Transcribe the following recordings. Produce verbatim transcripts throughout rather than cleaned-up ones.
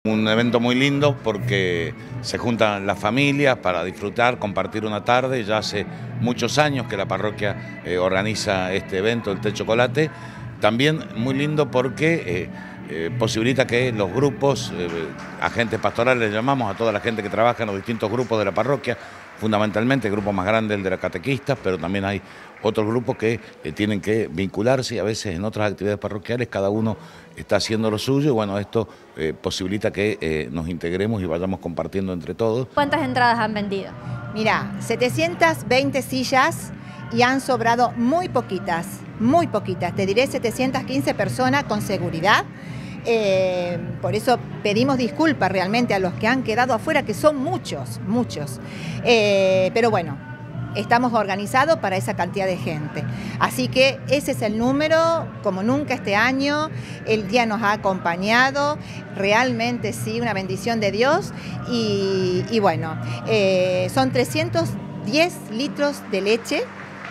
Un evento muy lindo porque se juntan las familias para disfrutar, compartir una tarde. Ya hace muchos años que la parroquia eh, organiza este evento, el Té Chocolate. También muy lindo porque eh, eh, posibilita que los grupos, eh, agentes pastorales, le llamamos a toda la gente que trabaja en los distintos grupos de la parroquia, fundamentalmente el grupo más grande, el de los catequistas, pero también hay otros grupos que eh, tienen que vincularse y a veces en otras actividades parroquiales cada uno está haciendo lo suyo y bueno, esto eh, posibilita que eh, nos integremos y vayamos compartiendo entre todos. ¿Cuántas entradas han vendido? Mirá, setecientas veinte sillas y han sobrado muy poquitas, muy poquitas, te diré setecientas quince personas con seguridad. Eh, por eso pedimos disculpas realmente a los que han quedado afuera, que son muchos, muchos. Eh, pero bueno, estamos organizados para esa cantidad de gente. Así que ese es el número, como nunca este año, el día nos ha acompañado, realmente sí, una bendición de Dios. Y, y bueno, eh, son trescientos diez litros de leche,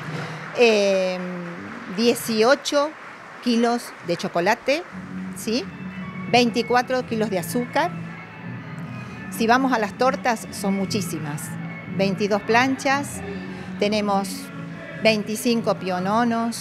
eh, dieciocho kilos de chocolate, ¿sí? veinticuatro kilos de azúcar. Si vamos a las tortas, son muchísimas. veintidós planchas, tenemos veinticinco piononos,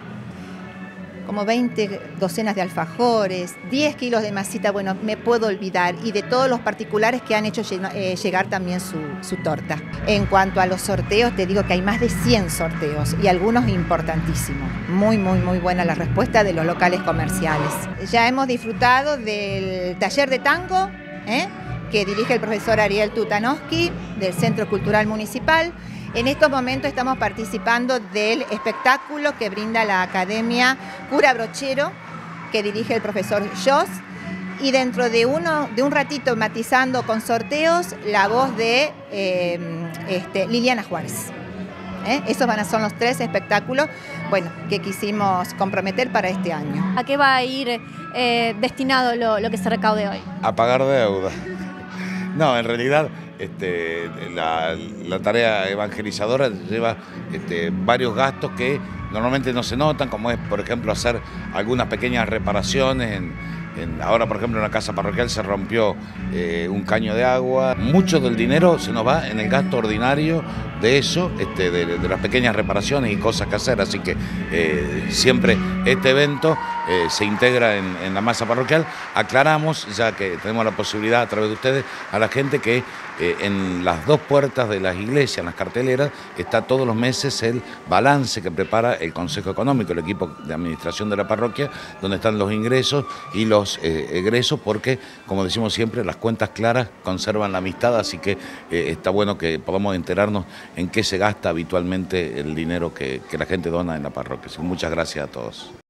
como veinte docenas de alfajores, diez kilos de masita, bueno, me puedo olvidar, y de todos los particulares que han hecho llegar también su, su torta. En cuanto a los sorteos, te digo que hay más de cien sorteos y algunos importantísimos. Muy, muy, muy buena la respuesta de los locales comerciales. Ya hemos disfrutado del taller de tango, ¿eh? que dirige el profesor Ariel Tutanowski, del Centro Cultural Municipal. En estos momentos estamos participando del espectáculo que brinda la Academia Cura Brochero, que dirige el profesor Joss, y dentro de, uno, de un ratito, matizando con sorteos, la voz de eh, este, Liliana Juárez. ¿Eh? Esos van a ser los tres espectáculos bueno, que quisimos comprometer para este año. ¿A qué va a ir eh, destinado lo, lo que se recaude hoy? A pagar deuda. No, en realidad este, la, la tarea evangelizadora lleva este, varios gastos que normalmente no se notan, como es, por ejemplo, hacer algunas pequeñas reparaciones. En, en, ahora, por ejemplo, en la casa parroquial se rompió eh, un caño de agua. Mucho del dinero se nos va en el gasto ordinario de eso, este, de, de las pequeñas reparaciones y cosas que hacer. Así que eh, siempre este evento eh, se integra en, en la masa parroquial. Aclaramos, ya que tenemos la posibilidad a través de ustedes, a la gente que eh, en las dos puertas de las iglesias, en las carteleras, está todos los meses el balance que prepara el Consejo Económico, el equipo de administración de la parroquia, donde están los ingresos y los eh, egresos, porque, como decimos siempre, las cuentas claras conservan la amistad, así que eh, está bueno que podamos enterarnos en qué se gasta habitualmente el dinero que, que la gente dona en la parroquia. Así que muchas gracias a todos.